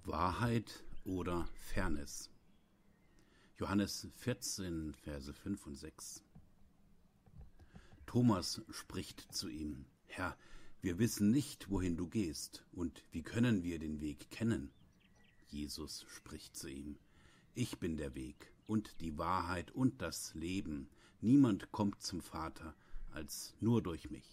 Wahrheit oder Fairness? Johannes 14, Verse 5 und 6. Thomas spricht zu ihm: Herr, wir wissen nicht, wohin du gehst, und wie können wir den Weg kennen? Jesus spricht zu ihm: Ich bin der Weg und die Wahrheit und das Leben. Niemand kommt zum Vater als nur durch mich.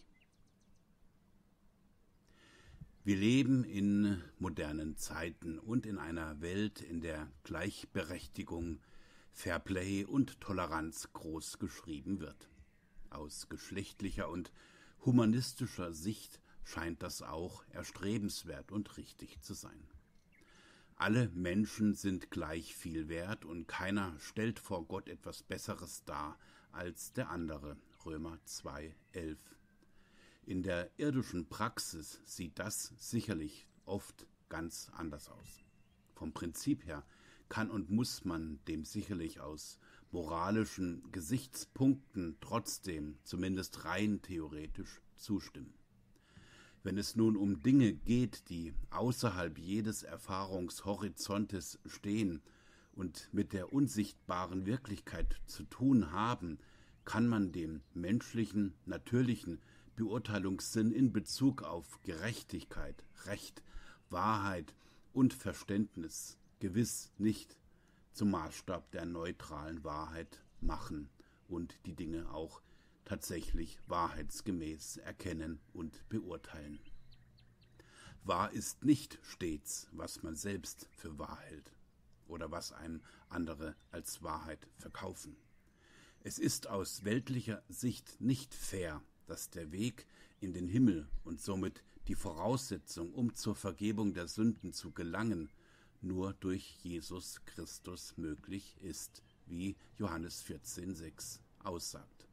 Wir leben in modernen Zeiten und in einer Welt, in der Gleichberechtigung, Fairplay und Toleranz groß geschrieben wird. Aus geschlechtlicher und humanistischer Sicht scheint das auch erstrebenswert und richtig zu sein. Alle Menschen sind gleich viel wert und keiner stellt vor Gott etwas Besseres dar als der andere. Römer 2,11. In der irdischen Praxis sieht das sicherlich oft ganz anders aus. Vom Prinzip her kann und muss man dem sicherlich aus moralischen Gesichtspunkten trotzdem, zumindest rein theoretisch, zustimmen. Wenn es nun um Dinge geht, die außerhalb jedes Erfahrungshorizontes stehen und mit der unsichtbaren Wirklichkeit zu tun haben, kann man dem menschlichen, natürlichen Beurteilungssinn in Bezug auf Gerechtigkeit, Recht, Wahrheit und Verständnis gewiss nicht zum Maßstab der neutralen Wahrheit machen und die Dinge auch tatsächlich wahrheitsgemäß erkennen und beurteilen. Wahr ist nicht stets, was man selbst für wahr hält oder was einem andere als Wahrheit verkaufen. Es ist aus weltlicher Sicht nicht fair, dass der Weg in den Himmel und somit die Voraussetzung, um zur Vergebung der Sünden zu gelangen, nur durch Jesus Christus möglich ist, wie Johannes 14,6 aussagt.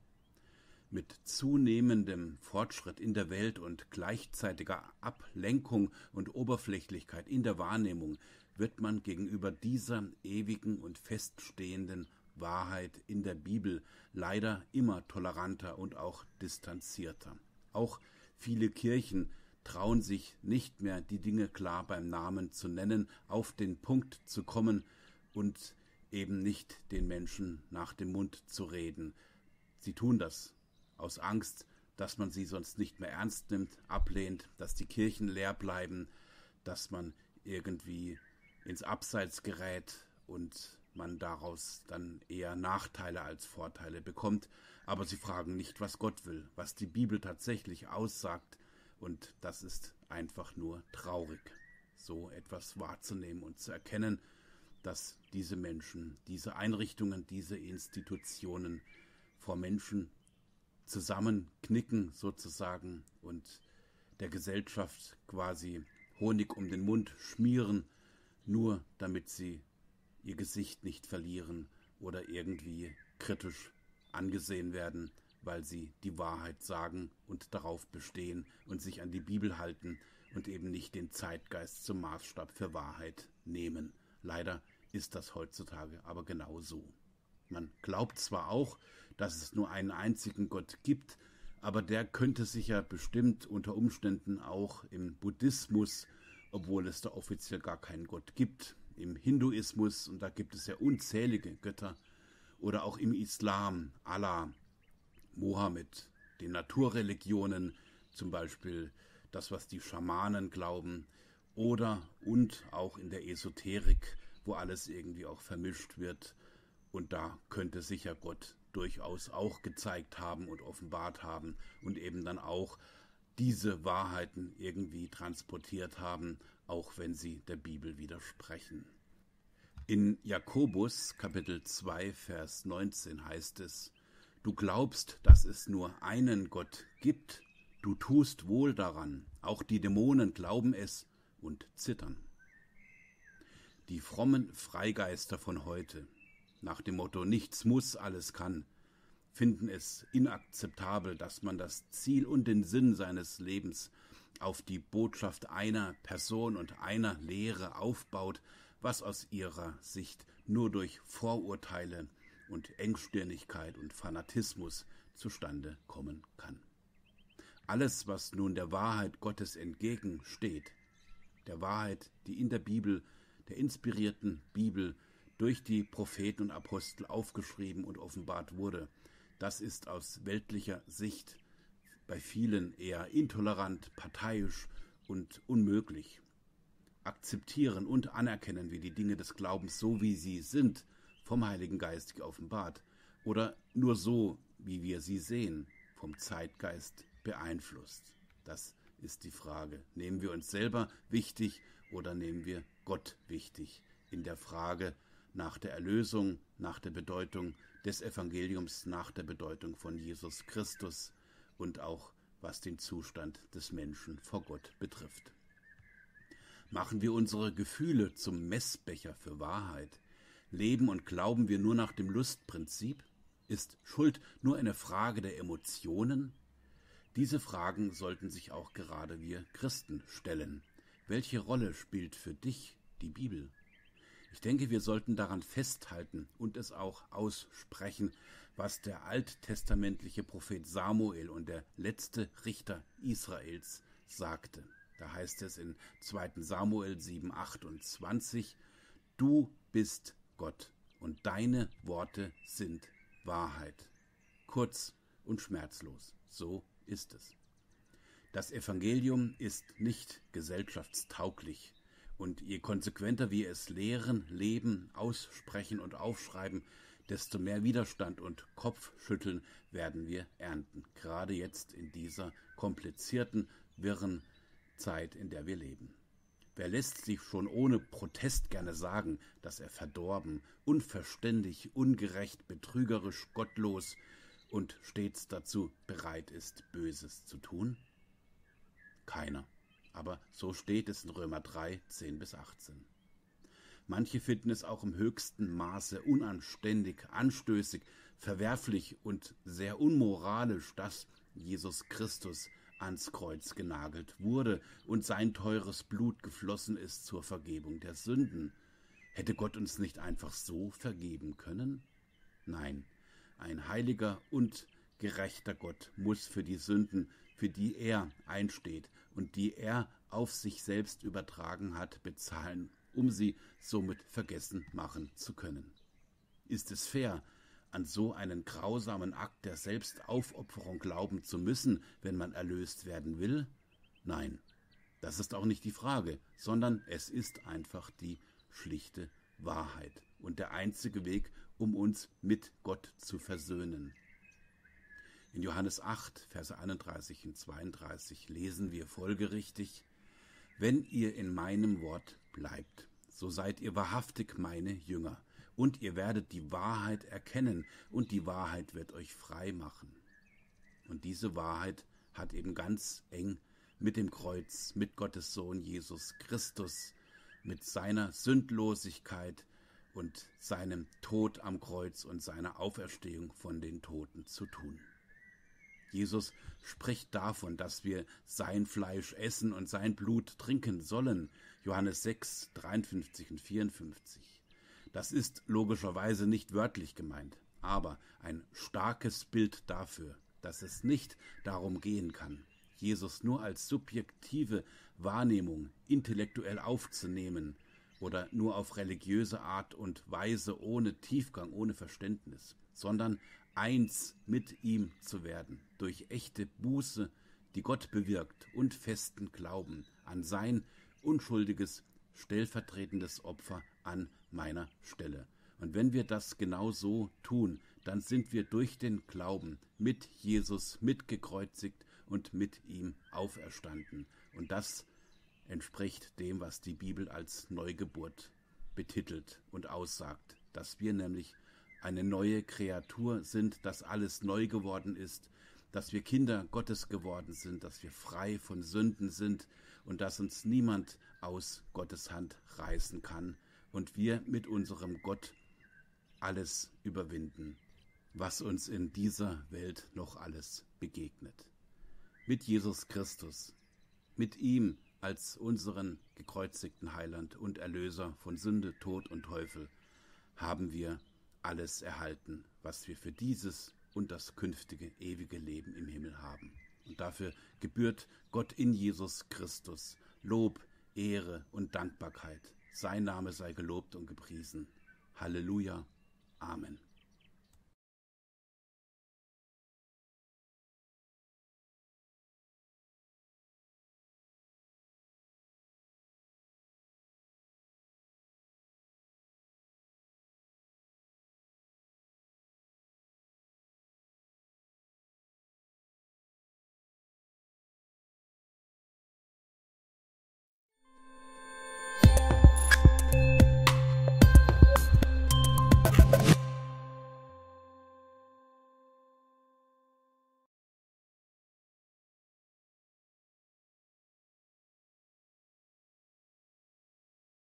Mit zunehmendem Fortschritt in der Welt und gleichzeitiger Ablenkung und Oberflächlichkeit in der Wahrnehmung wird man gegenüber dieser ewigen und feststehenden Wahrheit in der Bibel leider immer toleranter und auch distanzierter. Auch viele Kirchen trauen sich nicht mehr, die Dinge klar beim Namen zu nennen, auf den Punkt zu kommen und eben nicht den Menschen nach dem Mund zu reden. Sie tun das aus Angst, dass man sie sonst nicht mehr ernst nimmt, ablehnt, dass die Kirchen leer bleiben, dass man irgendwie ins Abseits gerät und man daraus dann eher Nachteile als Vorteile bekommt. Aber sie fragen nicht, was Gott will, was die Bibel tatsächlich aussagt. Und das ist einfach nur traurig, so etwas wahrzunehmen und zu erkennen, dass diese Menschen, diese Einrichtungen, diese Institutionen vor Menschen zusammenknicken sozusagen und der Gesellschaft quasi Honig um den Mund schmieren, nur damit sie ihr Gesicht nicht verlieren oder irgendwie kritisch angesehen werden, weil sie die Wahrheit sagen und darauf bestehen und sich an die Bibel halten und eben nicht den Zeitgeist zum Maßstab für Wahrheit nehmen. Leider ist das heutzutage aber genau so. Man glaubt zwar auch, dass es nur einen einzigen Gott gibt, aber der könnte sich ja bestimmt unter Umständen auch im Buddhismus, obwohl es da offiziell gar keinen Gott gibt, im Hinduismus, und da gibt es ja unzählige Götter, oder auch im Islam, Allah, Mohammed, den Naturreligionen, zum Beispiel das, was die Schamanen glauben, oder und auch in der Esoterik, wo alles irgendwie auch vermischt wird. Und da könnte sich ja Gott durchaus auch gezeigt haben und offenbart haben und eben dann auch diese Wahrheiten irgendwie transportiert haben, auch wenn sie der Bibel widersprechen. In Jakobus Kapitel 2, Vers 19 heißt es: Du glaubst, dass es nur einen Gott gibt, du tust wohl daran, auch die Dämonen glauben es und zittern. Die frommen Freigeister von heute, nach dem Motto nichts muss, alles kann, finden es inakzeptabel, dass man das Ziel und den Sinn seines Lebens auf die Botschaft einer Person und einer Lehre aufbaut, was aus ihrer Sicht nur durch Vorurteile und Engstirnigkeit und Fanatismus zustande kommen kann. Alles, was nun der Wahrheit Gottes entgegensteht, der Wahrheit, die in der Bibel der inspirierten Bibel durch die Propheten und Apostel aufgeschrieben und offenbart wurde, das ist aus weltlicher Sicht bei vielen eher intolerant, parteiisch und unmöglich. Akzeptieren und anerkennen wir die Dinge des Glaubens so, wie sie sind, vom Heiligen Geist geoffenbart, oder nur so, wie wir sie sehen, vom Zeitgeist beeinflusst? Das ist die Frage. Nehmen wir uns selber wichtig oder nehmen wir Gott wichtig in der Frage nach der Erlösung, nach der Bedeutung des Evangeliums, nach der Bedeutung von Jesus Christus und auch was den Zustand des Menschen vor Gott betrifft? Machen wir unsere Gefühle zum Messbecher für Wahrheit? Leben und glauben wir nur nach dem Lustprinzip? Ist Schuld nur eine Frage der Emotionen? Diese Fragen sollten sich auch gerade wir Christen stellen. Welche Rolle spielt für dich die Bibel? Ich denke, wir sollten daran festhalten und es auch aussprechen, was der alttestamentliche Prophet Samuel und der letzte Richter Israels sagte. Da heißt es in 2. Samuel 7,28: Du bist Gott und deine Worte sind Wahrheit. Kurz und schmerzlos, so ist es. Das Evangelium ist nicht gesellschaftstauglich, und je konsequenter wir es lehren, leben, aussprechen und aufschreiben, desto mehr Widerstand und Kopfschütteln werden wir ernten, gerade jetzt in dieser komplizierten, wirren Zeit, in der wir leben. Wer lässt sich schon ohne Protest gerne sagen, dass er verdorben, unverständig, ungerecht, betrügerisch, gottlos und stets dazu bereit ist, Böses zu tun? Keiner. Aber so steht es in Römer 3, 10-18. Manche finden es auch im höchsten Maße unanständig, anstößig, verwerflich und sehr unmoralisch, dass Jesus Christus ans Kreuz genagelt wurde und sein teures Blut geflossen ist zur Vergebung der Sünden. Hätte Gott uns nicht einfach so vergeben können? Nein, ein heiliger und gerechter Gott muss für die Sünden, für die er einsteht und die er auf sich selbst übertragen hat, bezahlen, um sie somit vergessen machen zu können. Ist es fair, an so einen grausamen Akt der Selbstaufopferung glauben zu müssen, wenn man erlöst werden will? Nein, das ist auch nicht die Frage, sondern es ist einfach die schlichte Wahrheit und der einzige Weg, um uns mit Gott zu versöhnen. In Johannes 8, Verse 31 und 32 lesen wir folgerichtig: Wenn ihr in meinem Wort bleibt, so seid ihr wahrhaftig meine Jünger, und ihr werdet die Wahrheit erkennen, und die Wahrheit wird euch frei machen. Und diese Wahrheit hat eben ganz eng mit dem Kreuz, mit Gottes Sohn Jesus Christus, mit seiner Sündlosigkeit und seinem Tod am Kreuz und seiner Auferstehung von den Toten zu tun. Jesus spricht davon, dass wir sein Fleisch essen und sein Blut trinken sollen. Johannes 6, 53 und 54. Das ist logischerweise nicht wörtlich gemeint, aber ein starkes Bild dafür, dass es nicht darum gehen kann, Jesus nur als subjektive Wahrnehmung intellektuell aufzunehmen oder nur auf religiöse Art und Weise ohne Tiefgang, ohne Verständnis, sondern eins mit ihm zu werden, durch echte Buße, die Gott bewirkt, und festen Glauben an sein unschuldiges, stellvertretendes Opfer an meiner Stelle. Und wenn wir das genau so tun, dann sind wir durch den Glauben mit Jesus mitgekreuzigt und mit ihm auferstanden. Und das entspricht dem, was die Bibel als Neugeburt betitelt und aussagt, dass wir nämlich eine neue Kreatur sind, dass alles neu geworden ist, dass wir Kinder Gottes geworden sind, dass wir frei von Sünden sind und dass uns niemand aus Gottes Hand reißen kann und wir mit unserem Gott alles überwinden, was uns in dieser Welt noch alles begegnet. Mit Jesus Christus, mit ihm als unseren gekreuzigten Heiland und Erlöser von Sünde, Tod und Teufel, haben wir alles erhalten, was wir für dieses und das künftige ewige Leben im Himmel haben. Und dafür gebührt Gott in Jesus Christus Lob, Ehre und Dankbarkeit. Sein Name sei gelobt und gepriesen. Halleluja. Amen.